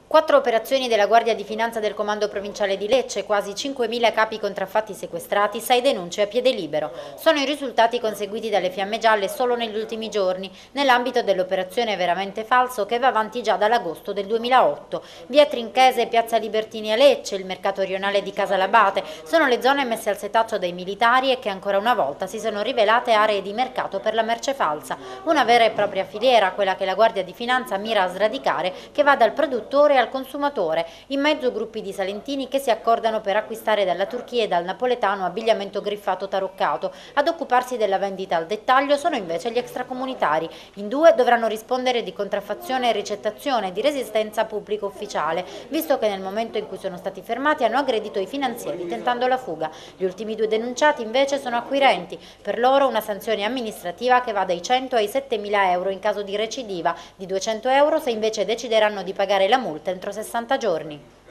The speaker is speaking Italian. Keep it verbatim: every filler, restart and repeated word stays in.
Quattro operazioni della Guardia di Finanza del Comando Provinciale di Lecce, quasi cinquemila capi contraffatti sequestrati, sei denunce a piede libero. Sono i risultati conseguiti dalle Fiamme Gialle solo negli ultimi giorni, nell'ambito dell'operazione Veramente Falso che va avanti già dall'agosto del duemilaotto. Via Trinchese e Piazza Libertini a Lecce, il mercato rionale di Casalabate, sono le zone messe al setaccio dai militari e che ancora una volta si sono rivelate aree di mercato per la merce falsa. Una vera e propria filiera, quella che la Guardia di Finanza mira a sradicare, che va dal produttore al consumatore, in mezzo gruppi di salentini che si accordano per acquistare dalla Turchia e dal napoletano abbigliamento griffato taroccato. Ad occuparsi della vendita al dettaglio sono invece gli extracomunitari. In due dovranno rispondere di contraffazione e ricettazione di resistenza pubblico ufficiale, visto che nel momento in cui sono stati fermati hanno aggredito i finanzieri tentando la fuga. Gli ultimi due denunciati invece sono acquirenti. Per loro una sanzione amministrativa che va dai cento ai settemila euro in caso di recidiva, di duecento euro se invece decideranno di pagare la multa entro sessanta giorni.